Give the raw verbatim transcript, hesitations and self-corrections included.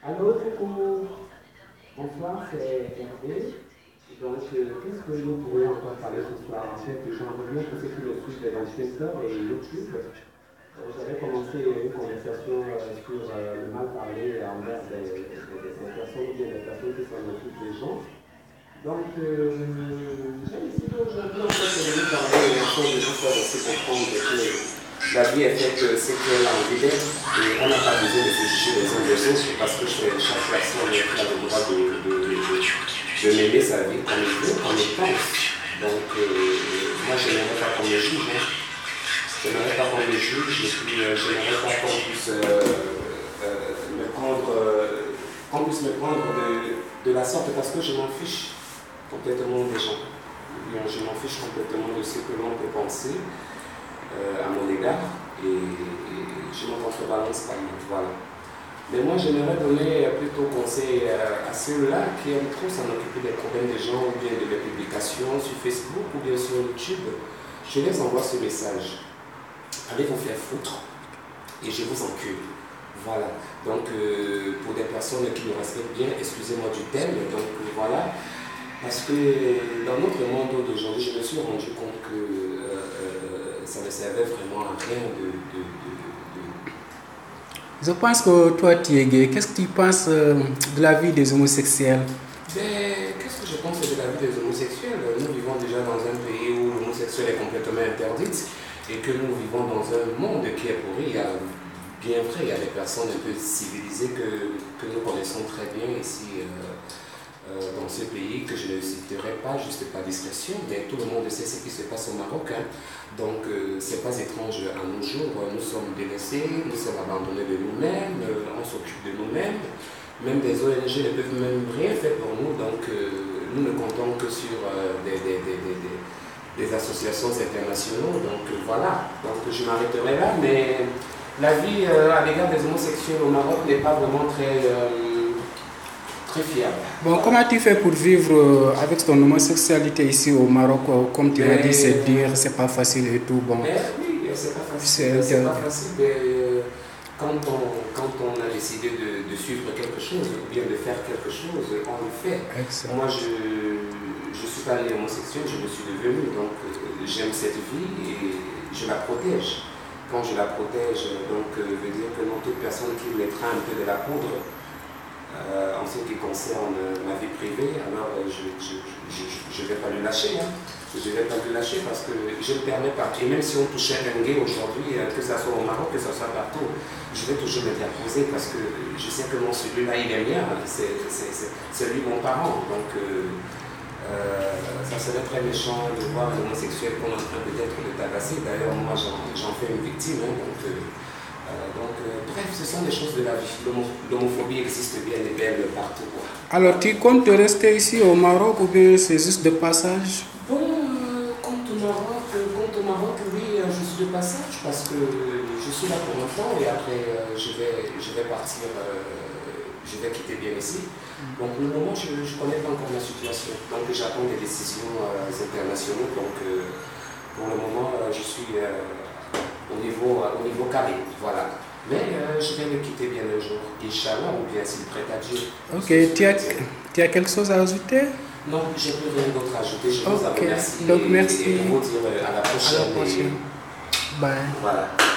Allô, coucou. Bonsoir, c'est Hervé. Donc, euh, qu'est-ce que nous pourrions encore parler ce soir? En fait, j'en reviens pour ceux qui me suivent dans Twitter et YouTube. Euh, J'avais commencé une conversation euh, sur euh, le mal parler envers des, des, des, des personnes ou bien des personnes qui s'en occupent des gens. Donc, euh, j'ai décidé aujourd'hui en fait de venir parler aux gens de nous faire aussi comprendre que la vie est faite de ce qu'elle a envie d'être et on n'a pas besoin de se juger les uns des autres parce que chaque personne a le droit de, de, de, de, de mener sa vie comme il veut, comme il pense. Donc, euh, moi, je n'aimerais pas qu'on me juge. Hein. Je n'aimerais pas qu'on me juge et puis euh, je n'aimerais pas qu'on puisse euh, euh, me prendre, euh, qu'on puisse me prendre de, de la sorte parce que je m'en fiche complètement des gens. Bien, je m'en fiche complètement de ce que l'on peut penser euh, à mon égard et, et je ne contrebalance pas. Voilà. Mais moi, j'aimerais donner plutôt conseil à, à ceux-là qui aiment trop s'en occuper des problèmes des gens ou bien de leurs publications sur Facebook ou bien sur YouTube. Je les envoie ce message. Allez vous faire foutre et je vous encule. Voilà. Donc, euh, pour des personnes qui me respectent bien, excusez-moi du thème, donc euh, voilà. Parce que dans notre monde d'aujourd'hui, je me suis rendu compte que euh, euh, ça ne servait vraiment à rien de, de, de, de... Je pense que toi, tu es gay. Qu'est-ce que tu penses euh, de la vie des homosexuels? Ben, qu'est-ce que je pense de la vie des homosexuels? Nous vivons déjà dans un pays où l'homosexuel est complètement interdite et que nous vivons dans un monde qui est pourri. Il y a, bien vrai, il y a des personnes un peu civilisées que, que nous connaissons très bien ici. Euh, Euh, dans ce pays que je ne citerai pas, juste par discrétion, mais tout le monde sait ce qui se passe au Maroc. Hein. Donc, euh, ce n'est pas étrange à nos jours. Nous sommes délaissés, nous sommes abandonnés de nous-mêmes, euh, on s'occupe de nous-mêmes. Même des O N G ne peuvent même rien faire pour nous. Donc, euh, nous ne comptons que sur euh, des, des, des, des, des, des associations internationales. Donc, euh, voilà. Donc, je m'arrêterai là. Mais la vie euh, à l'égard des homosexuels au Maroc n'est pas vraiment très... Euh, Très fiable. Bon, comment tu fais pour vivre avec ton homosexualité ici au Maroc? Comme tu m'as dit, c'est dur, c'est pas facile et tout. Bon. Mais oui, c'est pas facile. C'est pas facile. Mais, euh, quand, on, quand on a décidé de, de suivre quelque chose ou bien de faire quelque chose, on le fait. Excellent. Moi, je ne suis pas né homosexuel, je me suis devenu. Donc, euh, j'aime cette vie et je la protège. Quand je la protège, donc, euh, veut dire que non, toute personne qui mettra un peu de la poudre, Euh, en ce qui concerne euh, ma vie privée, alors euh, je ne vais pas le lâcher. Hein. Je ne vais pas le lâcher parce que je ne permets pas. Et même si on touchait un gay aujourd'hui, euh, que ce soit au Maroc, que ce soit partout, je vais toujours m'interposer parce que je sais que non, celui-là, il est mien, c'est lui mon parent. Donc, euh, euh, ça serait très méchant de voir un homosexuel qu'on est en train peut-être de tabasser. D'ailleurs, moi, j'en fais une victime. Hein, donc, euh, Euh, donc, euh, bref, ce sont des choses de la vie. L'homophobie existe bien et belle partout. Quoi. Alors, tu comptes rester ici au Maroc ou bien c'est juste de passage? Bon, euh, compte au Maroc, compte au Maroc, oui, euh, je suis de passage parce que je suis là pour longtemps et après euh, je, vais, je vais partir, euh, je vais quitter bien ici. Donc, pour le moment, je ne connais pas encore ma situation. Donc, j'attends des décisions euh, internationales. Donc, euh, pour le moment, euh, je suis... Euh, Au niveau, euh, au niveau carré, voilà. Mais euh, je vais le quitter bien un jour, Inch'Allah, ou bien s'il prête à Dieu. Ok, tu as, tu as quelque chose à ajouter? Non, je n'ai plus rien d'autre à ajouter, je vous okay. remercie. Donc, merci. Et, et vous dire euh, à la prochaine. À la prochaine. Et... Bye. Voilà.